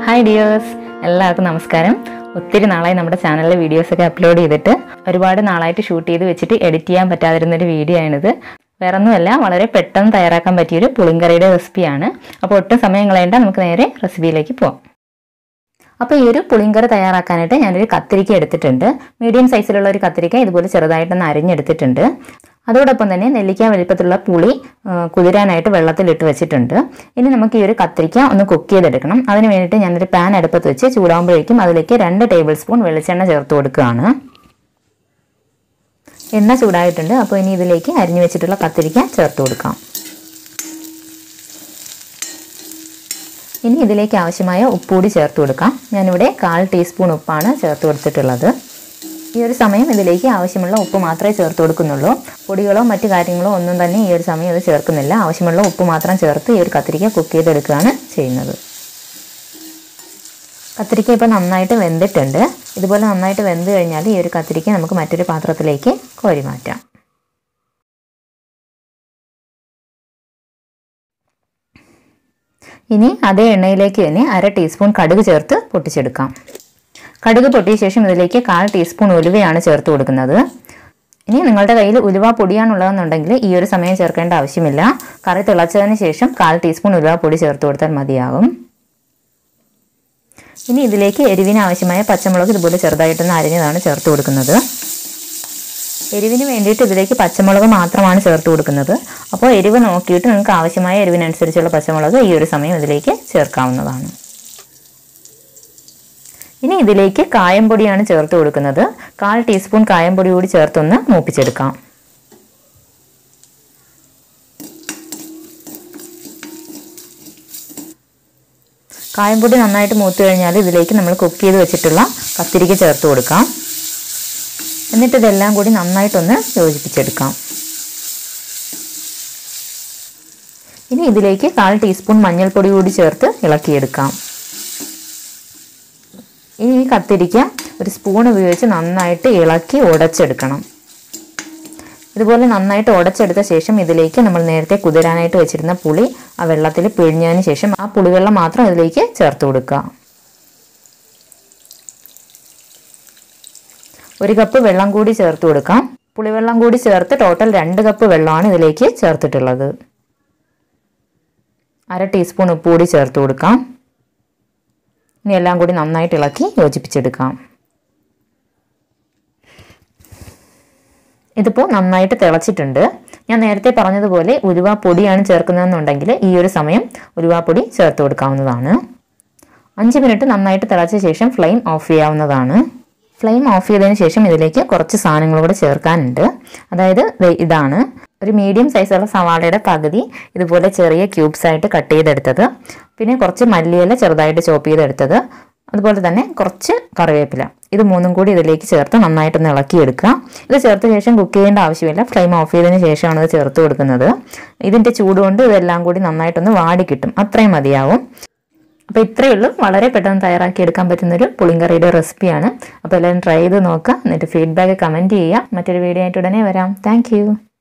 Hi dears, എല്ലാവർക്കും നമസ്കാരം. ഒത്തിരി നാളായി നമ്മുടെ ചാനലിലെ വീഡിയോസൊക്കെ അപ്ലോഡ് ചെയ്തിട്ട് ഒരുപാട് നാളായിട്ട് ഷൂട്ട് ചെയ്ത് വെച്ചിട്ട് എഡിറ്റ് ചെയ്യാൻ പറ്റാതിരുന്നൊരു വീഡിയോ ആണിത്. വേറൊന്നുമല്ല, വളരെ പെട്ടെന്ന് തയ്യാറാക്കാൻ പറ്റിയൊരു പുളിങ്കറിയുടെ റെസിപ്പിയാണ്. അപ്പോൾ ഒട്ടും സമയം കളയേണ്ട, നമുക്ക് നേരെ റെസിപ്പിയിലേക്ക് പോകാം. അപ്പോൾ ഈ ഒരു പുളിങ്കറി തയ്യാറാക്കാനായിട്ട് ഞാനൊരു കത്തിരിക്ക എടുത്തിട്ടുണ്ട്. മീഡിയം സൈസിലുള്ള ഒരു കത്തിരിക്ക ഇതുപോലെ ചെറുതായിട്ടൊന്ന് അരിഞ്ഞെടുത്തിട്ടുണ്ട്. അതോടൊപ്പം തന്നെ നെല്ലിക്ക വലിപ്പത്തിലുള്ള പുളി കുതിരാനായിട്ട് വെള്ളത്തിലിട്ട് വെച്ചിട്ടുണ്ട്. ഇനി നമുക്ക് ഈ ഒരു കത്തിരിക്ക ഒന്ന് കുക്ക് ചെയ്തെടുക്കണം. അതിന് വേണ്ടിയിട്ട് ഞാനൊരു പാൻ അടുപ്പത്ത് വെച്ച് ചൂടാകുമ്പോഴേക്കും അതിലേക്ക് 2 ടേബിൾ സ്പൂൺ വെളിച്ചെണ്ണ ചേർത്ത് കൊടുക്കുകയാണ്. എണ്ണ ചൂടായിട്ടുണ്ട്. അപ്പോൾ ഇനി ഇതിലേക്ക് അരിഞ്ഞു വെച്ചിട്ടുള്ള കത്തിരിക്ക ചേർത്ത് കൊടുക്കാം. ഇനി ഇതിലേക്ക് ആവശ്യമായ ഉപ്പ് കൂടി ചേർത്ത് കൊടുക്കാം. ഞാനിവിടെ 1/4 ടീസ്പൂൺ ഉപ്പാണ് ചേർത്ത് കൊടുത്തിട്ടുള്ളത്. ഈ ഒരു സമയം ഇതിലേക്ക് ആവശ്യമുള്ള ഉപ്പ് മാത്രമേ ചേർത്ത് കൊടുക്കുന്നുള്ളൂ. പൊടികളോ മറ്റു കാര്യങ്ങളോ ഒന്നും തന്നെ ഈ ഒരു സമയം ഇത് ചേർക്കുന്നില്ല. ആവശ്യമുള്ള ഉപ്പ് മാത്രം ചേർത്ത് ഈ ഒരു കത്തിരിക്ക കുക്ക് ചെയ്തെടുക്കുകയാണ് ചെയ്യുന്നത്. കത്തിരിക്ക ഇപ്പോൾ നന്നായിട്ട് വെന്തിട്ടുണ്ട്. ഇതുപോലെ നന്നായിട്ട് വെന്ത് കഴിഞ്ഞാൽ ഈ ഒരു കത്തിരിക്ക നമുക്ക് മറ്റൊരു പാത്രത്തിലേക്ക് കോരി മാറ്റാം. ഇനി അതേ എണ്ണയിലേക്ക് തന്നെ 1/2 ടീസ്പൂൺ കടുക് ചേർത്ത് പൊട്ടിച്ചെടുക്കാം. കടുക് പൊട്ടിയ ശേഷം ഇതിലേക്ക് 1/4 ടീസ്പൂൺ ഉലുവയാണ് ചേർത്ത് കൊടുക്കുന്നത്. ഇനി നിങ്ങളുടെ കയ്യിൽ ഉലുവ പൊടിയാണുള്ളതെന്നുണ്ടെങ്കിൽ ഈ ഒരു സമയം ചേർക്കേണ്ട ആവശ്യമില്ല. കറി തിളച്ചതിന് ശേഷം 1/4 ടീസ്പൂൺ ഉലുവ പൊടി ചേർത്ത് കൊടുത്താൽ മതിയാകും. ഇനി ഇതിലേക്ക് എരിവിന് ആവശ്യമായ പച്ചമുളക് ഇതുപോലെ ചെറുതായിട്ടൊന്ന് അരിഞ്ഞതാണ് ചേർത്ത് കൊടുക്കുന്നത്. എരിവിന് വേണ്ടിയിട്ട് ഇതിലേക്ക് പച്ചമുളക് മാത്രമാണ് ചേർത്ത് കൊടുക്കുന്നത്. അപ്പോൾ എരിവ് നോക്കിയിട്ട് നിങ്ങൾക്ക് ആവശ്യമായ എരിവിനനുസരിച്ചുള്ള പച്ചമുളക് ഈ ഒരു സമയം ഇതിലേക്ക് ചേർക്കാവുന്നതാണ്. ഇനി ഇതിലേക്ക് കായംപൊടിയാണ് ചേർത്ത് കൊടുക്കുന്നത്. 1/4 ടീസ്പൂൺ കായംപൊടി കൂടി ചേർത്തൊന്ന് മൂപ്പിച്ചെടുക്കാം. കായംപൊടി നന്നായിട്ട് മൂത്ത് കഴിഞ്ഞാൽ ഇതിലേക്ക് നമ്മൾ കുക്ക് ചെയ്ത് വെച്ചിട്ടുള്ള കത്തിരിക്ക ചേർത്ത് കൊടുക്കാം. എന്നിട്ട് ഇതെല്ലാം കൂടി നന്നായിട്ടൊന്ന് യോജിപ്പിച്ചെടുക്കാം. ഇനി ഇതിലേക്ക് 1/4 ടീസ്പൂൺ മഞ്ഞൾപ്പൊടി കൂടി ചേർത്ത് ഇളക്കിയെടുക്കാം. ഇനി ഈ കത്തിരിക്ക ഒരു സ്പൂൺ ഉപയോഗിച്ച് നന്നായിട്ട് ഇളക്കി ഉടച്ചെടുക്കണം. ഇതുപോലെ നന്നായിട്ട് ഉടച്ചെടുത്ത ശേഷം ഇതിലേക്ക് നമ്മൾ നേരത്തെ കുതിരാനായിട്ട് വെച്ചിരുന്ന പുളി ആ വെള്ളത്തിൽ പിഴിഞ്ഞതിന് ശേഷം ആ പുളിവെള്ളം മാത്രം ഇതിലേക്ക് ചേർത്ത് കൊടുക്കുക. 1 കപ്പ് വെള്ളം കൂടി ചേർത്ത് കൊടുക്കാം. പുളിവെള്ളം കൂടി ചേർത്ത് ടോട്ടൽ 2 കപ്പ് വെള്ളമാണ് ഇതിലേക്ക് ചേർത്തിട്ടുള്ളത്. 1/2 ടീസ്പൂൺ ഉപ്പ് കൂടി ചേർത്ത് കൊടുക്കാം. ഇനി എല്ലാം കൂടി നന്നായിട്ട് ഇളക്കി യോജിപ്പിച്ചെടുക്കാം. ഇതിപ്പോൾ നന്നായിട്ട് തിളച്ചിട്ടുണ്ട്. ഞാൻ നേരത്തെ പറഞ്ഞതുപോലെ ഉലുവ പൊടിയാണ് ചേർക്കുന്നതെന്നുണ്ടെങ്കിൽ ഈ ഒരു സമയം ഉലുവാപ്പൊടി ചേർത്ത് കൊടുക്കാവുന്നതാണ്. 5 മിനിറ്റ് നന്നായിട്ട് തിളച്ച ശേഷം ഫ്ലെയിം ഓഫ് ചെയ്യാവുന്നതാണ്. ഫ്ലെയിം ഓഫ് ചെയ്തതിന് ശേഷം ഇതിലേക്ക് കുറച്ച് സാധനങ്ങൾ കൂടെ ചേർക്കാനുണ്ട്. അതായത് ഇതാണ് ഒരു മീഡിയം സൈസുള്ള സവാളയുടെ പകുതി ഇതുപോലെ ചെറിയ ക്യൂബ്സ് ആയിട്ട് കട്ട് ചെയ്തെടുത്തത്, പിന്നെ കുറച്ച് മല്ലിയില ചെറുതായിട്ട് ചോപ്പ് ചെയ്തെടുത്തത്, അതുപോലെ തന്നെ കുറച്ച് കറിവേപ്പില. ഇത് 3ഉം കൂടി ഇതിലേക്ക് ചേർത്ത് നന്നായിട്ടൊന്ന് ഇളക്കിയെടുക്കുക. ഇത് ചേർത്ത ശേഷം കുക്ക് ചെയ്യേണ്ട ആവശ്യമില്ല. ഫ്ലെയിം ഓഫ് ചെയ്തതിന് ശേഷമാണ് ഇത് ചേർത്ത് കൊടുക്കുന്നത്. ഇതിൻ്റെ ചൂടുകൊണ്ട് ഇതെല്ലാം കൂടി നന്നായിട്ടൊന്ന് വാടി കിട്ടും. അത്രയും മതിയാവും. അപ്പോൾ ഇത്രയേ ഉള്ളൂ. വളരെ പെട്ടെന്ന് തയ്യാറാക്കി എടുക്കാൻ പറ്റുന്നൊരു പുളിങ്കറിയുടെ റെസിപ്പിയാണ്. അപ്പോൾ എല്ലാവരും ട്രൈ ചെയ്ത് നോക്കുക. എന്നിട്ട് ഫീഡ്ബാക്ക് കമൻറ്റ് ചെയ്യുക. മറ്റൊരു വീഡിയോ ആയിട്ട് ഉടനെ വരാം. താങ്ക്